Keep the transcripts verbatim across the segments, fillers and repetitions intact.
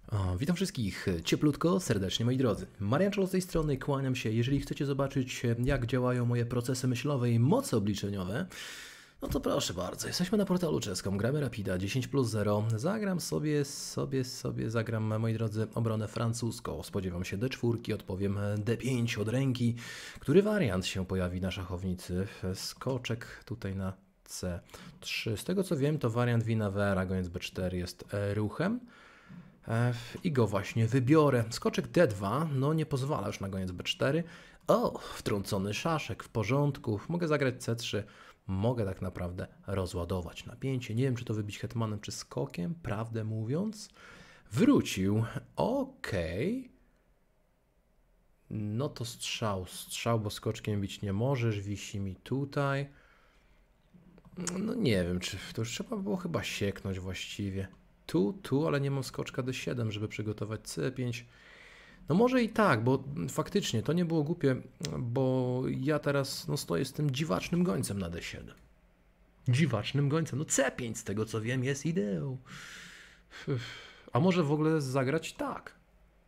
O, witam wszystkich cieplutko, serdecznie moi drodzy. Marian Czolo z tej strony, kłaniam się. Jeżeli chcecie zobaczyć, jak działają moje procesy myślowe i moce obliczeniowe, no to proszę bardzo, jesteśmy na portalu czeskim, gramy Rapida dziesięć plus zero. Zagram sobie, sobie, sobie, zagram, moi drodzy, obronę francuską. Spodziewam się D cztery, odpowiem D pięć od ręki. Który wariant się pojawi na szachownicy? Skoczek tutaj na C trzy. Z tego co wiem, to wariant Winawera, goniec B cztery jest ruchem. I go właśnie wybiorę. Skoczek D dwa, no nie pozwala już na goniec B cztery. O, wtrącony szaszek, w porządku. Mogę zagrać C trzy. Mogę tak naprawdę rozładować napięcie. Nie wiem, czy to wybić hetmanem, czy skokiem, prawdę mówiąc. Wrócił. Okej. Okay. No to strzał. Strzał, bo skoczkiem bić nie możesz. Wisi mi tutaj. No nie wiem, czy to już trzeba było chyba sieknąć właściwie. Tu, tu, ale nie mam skoczka D siedem, żeby przygotować C pięć. No może i tak, bo faktycznie to nie było głupie, bo ja teraz no, stoję z tym dziwacznym gońcem na D siedem. Dziwacznym gońcem. No C pięć z tego co wiem jest ideą. A może w ogóle zagrać tak.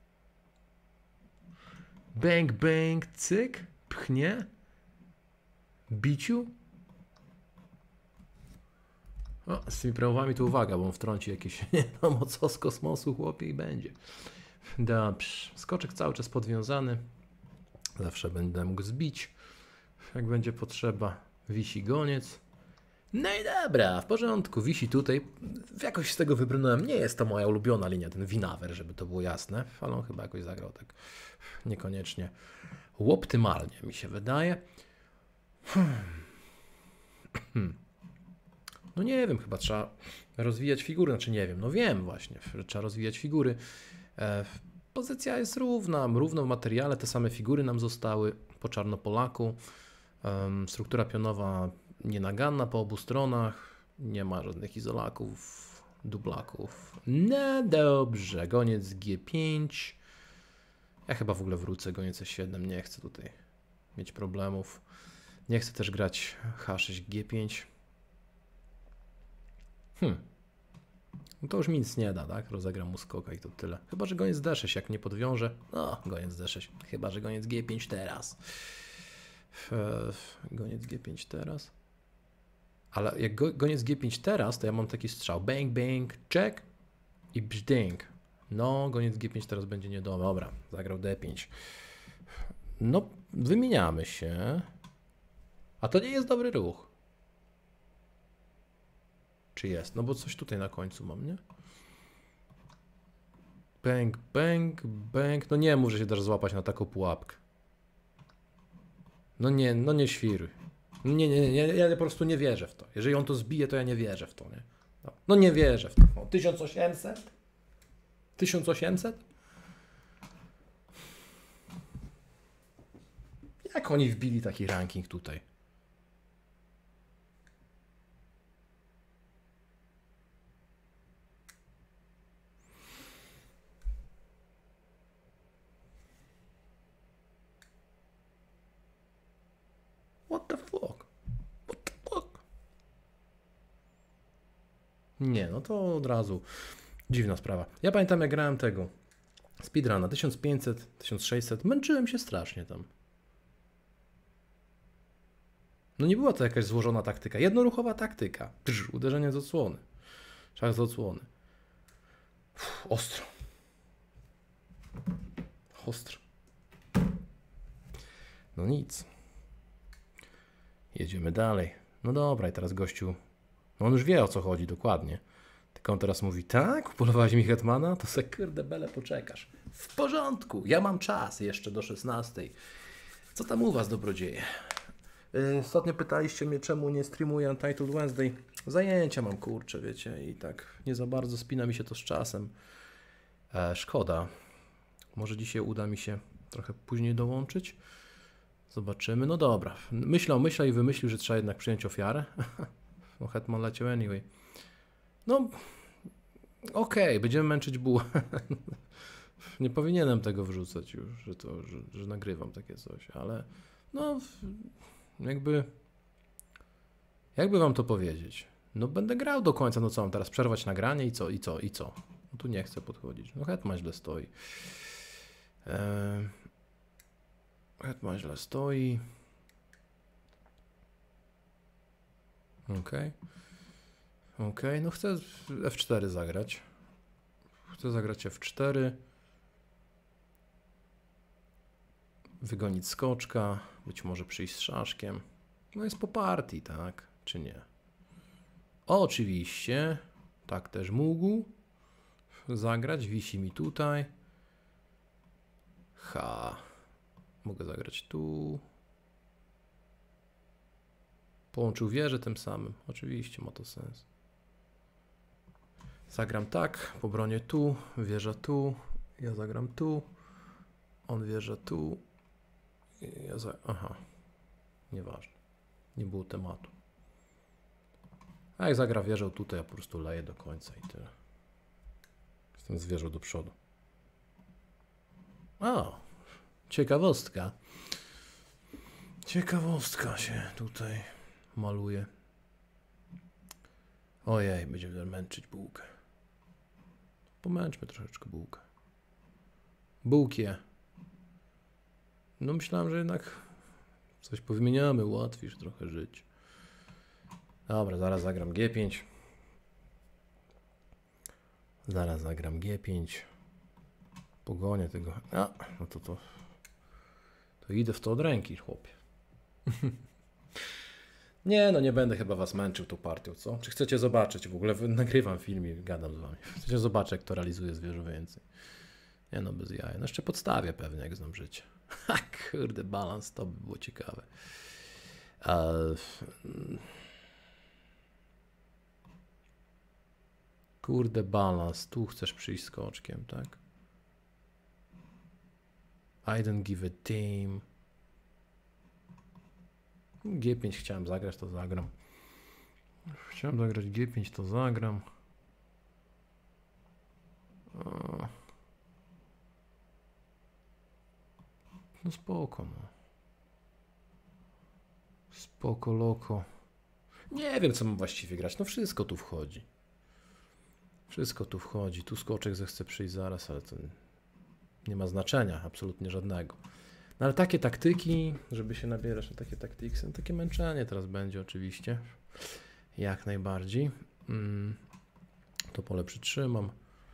Bang, bang, cyk, pchnie, biciu. O, z tymi prawami to uwaga, bo on wtrąci jakieś nie wiadomo co z kosmosu, chłopie, i będzie. Dobrze, skoczek cały czas podwiązany. Zawsze będę mógł zbić, jak będzie potrzeba. Wisi goniec. No i dobra, w porządku, wisi tutaj. Jakoś z tego wybrnąłem. Nie jest to moja ulubiona linia, ten Winawer, żeby to było jasne, ale on chyba jakoś zagrał tak niekoniecznie optymalnie, mi się wydaje. Hmm. No nie wiem, chyba trzeba rozwijać figury, znaczy nie wiem, no wiem właśnie, że trzeba rozwijać figury. E, pozycja jest równa, równo w materiale, te same figury nam zostały po Czarnopolaku. E, struktura pionowa nienaganna po obu stronach, nie ma żadnych izolaków, dublaków. No dobrze, goniec G pięć. Ja chyba w ogóle wrócę, goniec E siedem, nie chcę tutaj mieć problemów. Nie chcę też grać H sześć G pięć. Hmm. No to już mi nic nie da, tak? Rozegram mu skoka i to tyle. Chyba że goniec D sześć, jak nie podwiążę. No, goniec D sześć. Chyba że goniec G pięć teraz. Goniec G pięć teraz. Ale jak go, goniec G pięć teraz, to ja mam taki strzał. Bang, bang, check i brzdęk. No, goniec G pięć teraz będzie niedobry. Dobra, zagrał D pięć. No, wymieniamy się. A to nie jest dobry ruch. Czy jest? No bo coś tutaj na końcu mam, nie? Bang, bang, bang. No nie mów, że się dasz złapać na taką pułapkę. No nie, no nie świruj. Nie, nie, nie, ja po prostu nie wierzę w to. Jeżeli on to zbije, to ja nie wierzę w to, nie? No, no nie wierzę w to. No, tysiąc osiemset? tysiąc osiemset? Jak oni wbili taki ranking tutaj? What the fuck? What the fuck? Nie, no to od razu dziwna sprawa. Ja pamiętam, jak grałem tego speedruna tysiąc pięćset, tysiąc sześćset, męczyłem się strasznie tam. No nie była to jakaś złożona taktyka, jednoruchowa taktyka. Drz, uderzenie z odsłony. Szach z odsłony. Uff, ostro. Ostro. No nic. Jedziemy dalej. No dobra, i teraz gościu, no on już wie, o co chodzi dokładnie. Tylko on teraz mówi, tak, upolowałeś mi hetmana? To se kurde bele poczekasz. W porządku, ja mam czas jeszcze do szesnastej. Co tam u was, dobrodzieje? Yy, ostatnio pytaliście mnie, czemu nie streamuję Untitled Wednesday. Zajęcia mam, kurczę, wiecie, i tak nie za bardzo spina mi się to z czasem. E, szkoda. Może dzisiaj uda mi się trochę później dołączyć. Zobaczymy. No dobra. Myślał, myślał i wymyślił, że trzeba jednak przyjąć ofiarę. No hetman leciał anyway. No okej, okay, będziemy męczyć bułę. Nie powinienem tego wrzucać już, że to, że, że nagrywam takie coś, ale no jakby jakby wam to powiedzieć. No będę grał do końca, no co mam teraz przerwać nagranie i co, i co, i co? No tu nie chcę podchodzić. No hetman źle stoi. Eee, hetman źle stoi. Okej. Okay. Okej, okay. No chcę F cztery zagrać. Chcę zagrać F cztery. Wygonić skoczka. Być może przyjść z szaszkiem. No jest po partii, tak? Czy nie? Oczywiście. Tak też mógł zagrać. Wisi mi tutaj. Ha. Mogę zagrać tu. Połączył wieżę tym samym. Oczywiście ma to sens. Zagram tak. Po bronie tu. Wieża tu. Ja zagram tu. On wieża tu. Ja za... Aha. Nieważne. Nie było tematu. A jak zagra wieżą tutaj, ja po prostu leję do końca i tyle. Jestem z wieżą do przodu. O, ciekawostka. Ciekawostka się tutaj maluje. Ojej, będziemy męczyć bułkę. Pomęczmy troszeczkę bułkę. Bułkie. No myślałem, że jednak coś powymieniamy, ułatwisz trochę żyć. Dobra, zaraz zagram G pięć. Zaraz zagram G pięć. Pogonię tego. A, no to to. To idę w to od ręki, chłopie. Nie, no nie będę chyba was męczył tą partią, co? Czy chcecie zobaczyć? W ogóle nagrywam film i gadam z wami. Chcecie zobaczyć, jak to realizuje zwierzę więcej. Nie no, bez jaja. No jeszcze podstawię pewnie, jak znam życie. Ha, kurde, balans, to by było ciekawe. Uh, kurde, balans. Tu chcesz przyjść z koczkiem, tak? I don't give a damn. G pięć chciałem zagrać, to zagram. Chciałem zagrać G pięć, to zagram. O. No spoko, no. Spoko, loko. Nie wiem, co mam właściwie grać. No wszystko tu wchodzi. Wszystko tu wchodzi. Tu skoczek zechce przyjść zaraz, ale to nie ma znaczenia, absolutnie żadnego. No ale takie taktyki, żeby się nabierać na takie taktyki, no takie męczenie teraz będzie oczywiście. Jak najbardziej. Mm. To pole przytrzymam.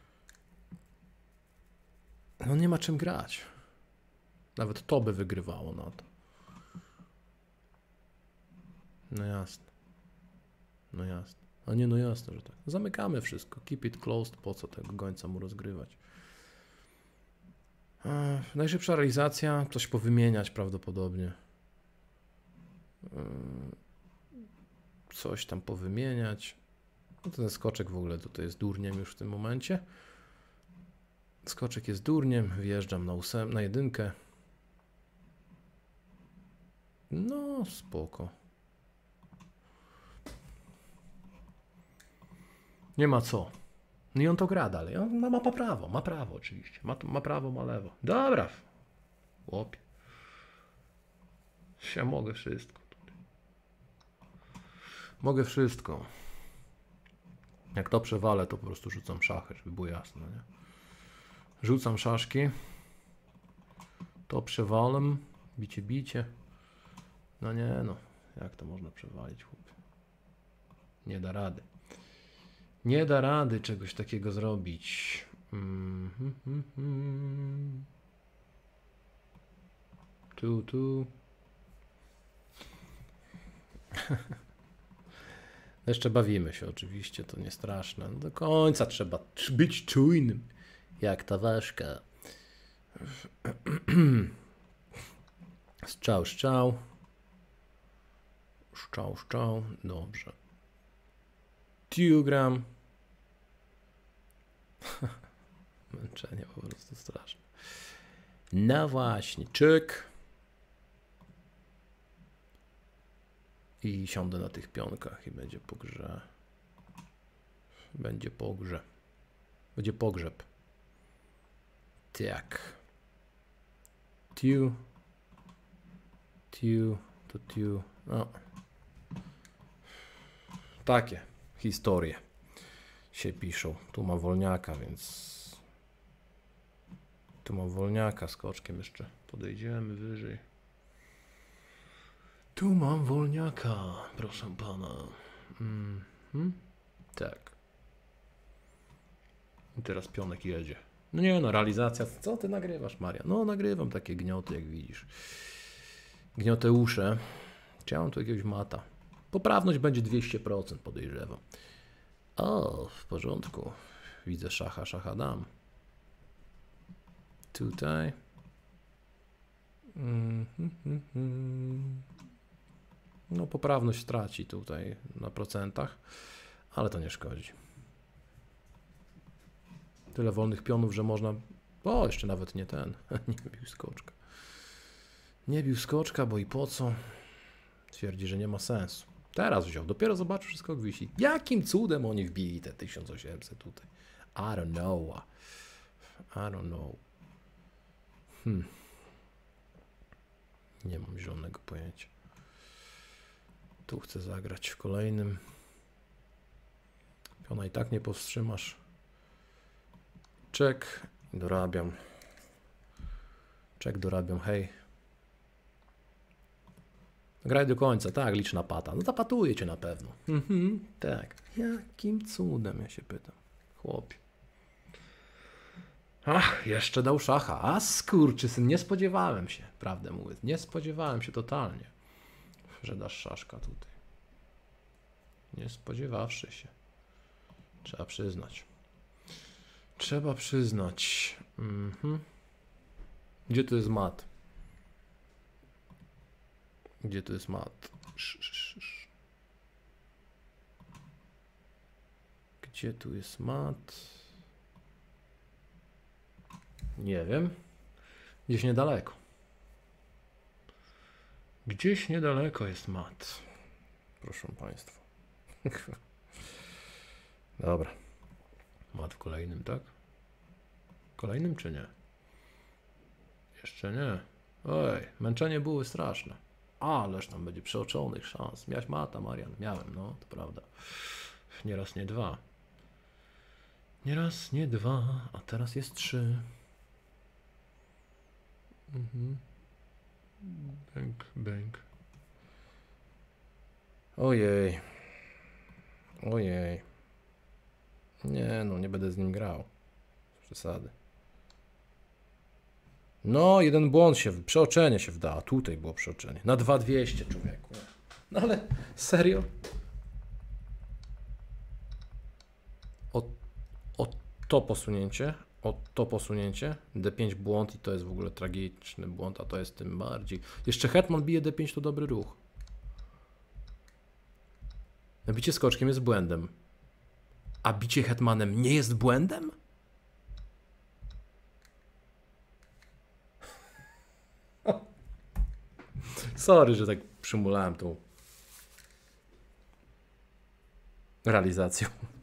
No nie ma czym grać. Nawet to by wygrywało na to. No jasne. No jasne. A nie, no jasne, że tak. Zamykamy wszystko. Keep it closed. Po co tego gońca mu rozgrywać? E, najszybsza realizacja. Coś powymieniać prawdopodobnie. E, coś tam powymieniać. No ten skoczek w ogóle tutaj jest durniem już w tym momencie. Skoczek jest durniem. Wjeżdżam na, ósem, na jedynkę. No spoko. Nie ma co. No i on to gra dalej. On ma, ma prawo, ma prawo oczywiście. Ma, ma prawo, ma lewo. Dobra. Chłopie. Ja mogę wszystko. Mogę wszystko. Jak to przewalę, to po prostu rzucam szachy, żeby było jasne, nie? Rzucam szaszki. To przewalam. Bicie, bicie. No nie no. Jak to można przewalić, chłopie? Nie da rady. Nie da rady czegoś takiego zrobić. Mm, mm, mm, mm. Tu, tu. Jeszcze bawimy się oczywiście, to nie straszne. No do końca trzeba być czujnym, jak ta ważka. Szczał, szczał. Szczał, szczał. Dobrze. Tiugram. Męczenie po prostu straszne. No właśnie, czyk. I siądę na tych pionkach i będzie po grze. Będzie po grze. Będzie pogrzeb. Tak. Tiu. Tiu. To tiu. No. Takie historie. się piszą. Tu mam wolniaka, więc... Tu mam wolniaka z koczkiem jeszcze. Podejdziemy wyżej. Tu mam wolniaka, proszę pana. Mm-hmm. Tak. I teraz pionek jedzie. No nie no, realizacja. Co ty nagrywasz, Maria? No nagrywam takie gnioty, jak widzisz. Gnioteusze. Chciałem tu jakiegoś mata. Poprawność będzie dwieście procent, podejrzewam. O, w porządku. Widzę szacha, szacha dam. Tutaj. Mm-hmm. No poprawność straci tutaj na procentach, ale to nie szkodzi. Tyle wolnych pionów, że można... O, jeszcze nawet nie ten. Nie bił skoczka. Nie bił skoczka, bo i po co? Twierdzi, że nie ma sensu. Teraz wziął. Dopiero zobaczył wszystko, jak wisi. Jakim cudem oni wbili te tysiąc osiemset tutaj? I don't know. I don't know. Hmm. Nie mam zielonego pojęcia. Tu chcę zagrać w kolejnym. Piona i tak nie powstrzymasz. Czek. Dorabiam. Czek dorabiam. Hej. Graj do końca. Tak, liczna pata. No zapatuje cię na pewno. Mhm, tak. Jakim cudem, ja się pytam. Chłopie. Ach, jeszcze dał szacha. A skurczysyn, nie spodziewałem się. Prawdę mówiąc. Nie spodziewałem się totalnie, że dasz szaszka tutaj. Nie spodziewawszy się. Trzeba przyznać. Trzeba przyznać. Mhm. Gdzie tu jest mat? Gdzie tu jest mat? Gdzie tu jest mat? Nie wiem. Gdzieś niedaleko. Gdzieś niedaleko jest mat. Proszę państwa. Dobra. Mat w kolejnym, tak? Kolejnym czy nie? Jeszcze nie. Oj, męczenie były straszne. Ależ tam będzie przeoczonych szans. Miałeś mata, Marian. Miałem, no, to prawda. Nie raz, nie dwa. Nie raz, nie dwa, a teraz jest trzy. Mhm. Bęk, bęk. Ojej. Ojej. Nie, no nie będę z nim grał. Przesady. No, jeden błąd się, przeoczenie się wda. Tutaj było przeoczenie. Na dwa dwieście, człowieku. No ale serio? O, o to posunięcie, o to posunięcie, D pięć błąd i to jest w ogóle tragiczny błąd, a to jest tym bardziej. Jeszcze hetman bije D pięć, to dobry ruch. Bicie skoczkiem jest błędem. A bicie hetmanem nie jest błędem? Sorry, że tak przymulałem tą realizacją.